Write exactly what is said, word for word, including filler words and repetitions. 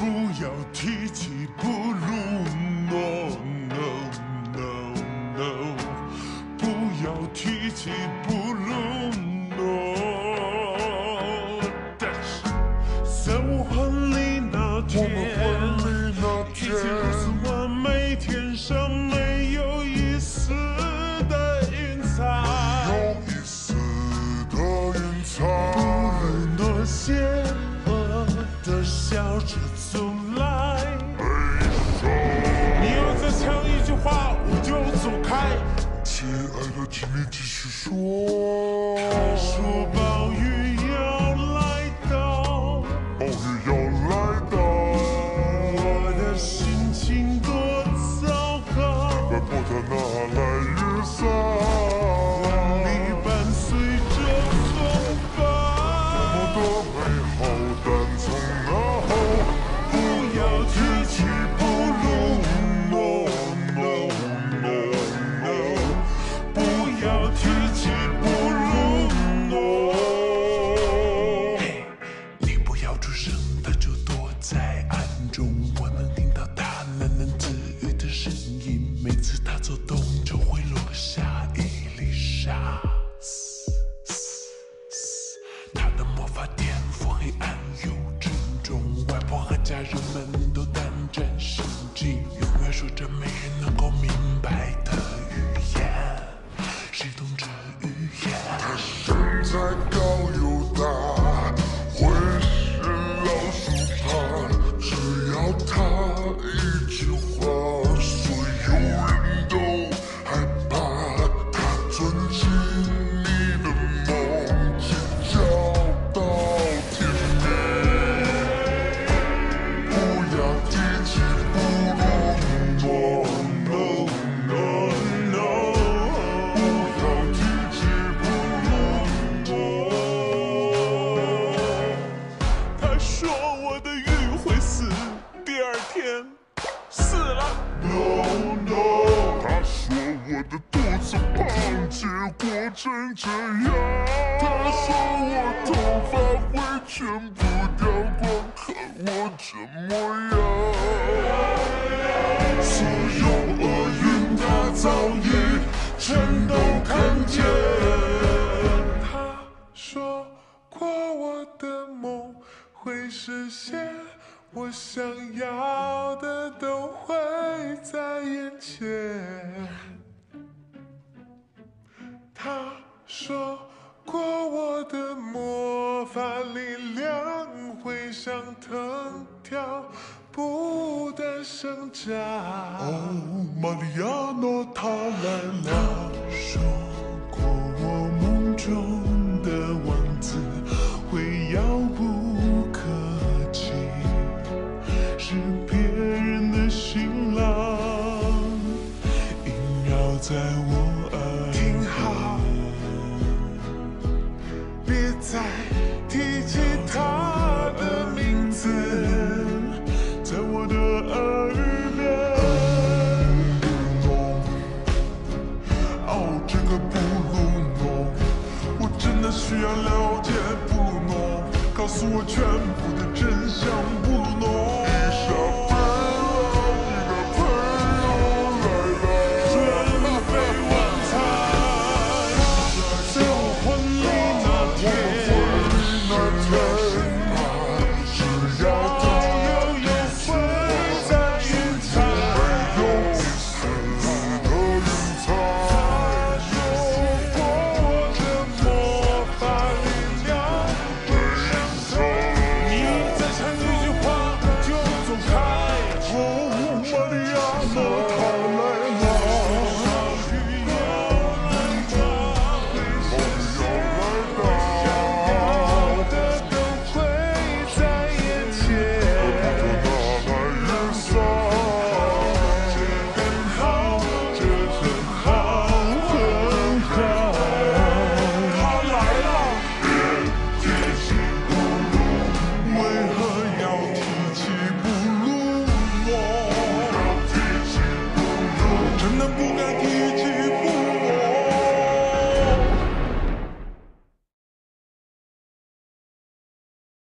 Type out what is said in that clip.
要提起不如 no no no no， 不要提起不如 no。但是在我婚礼那天，提起告诉我每天上没有一丝的云彩， 有一丝的云彩， 不论多邪恶的笑着走来。你要再讲一句话，我就走开。 亲爱的，请你继续说。 他说暴雨要来到， 暴雨要来到， 我的心情多糟糕。 外婆她拿来雨伞， 婚礼伴随着风暴， 多么的美好，但从那后不要提起不如 no no no no， 不要提起不如 no。嘿，你不要出声，他就躲在暗中。我能听到他喃喃自语的声音，每次他走动就会落下一粒沙。他的魔法天赋黑暗又沉重，外婆和家人们都胆战心惊，永远说着没人能够明白的语言。谁懂这语言？ 他身材高又大，会是老鼠怕，只要他一句话，所有人都害怕。他钻进你的梦，只叫到天明。不要提起不如 no no no no， 不要提起不如 no。 他说我的鱼会死，第二天死了。 No no， 他说我的肚子胖，结果真这样。他说我头发会全部掉光，看我这模样。所有厄运他早已全都看见。 他说过我的梦会实现，我想要的都会在眼前。他说过我的魔法力量会像藤条不断生长。 哦，玛利亚诺她来了。 他说过我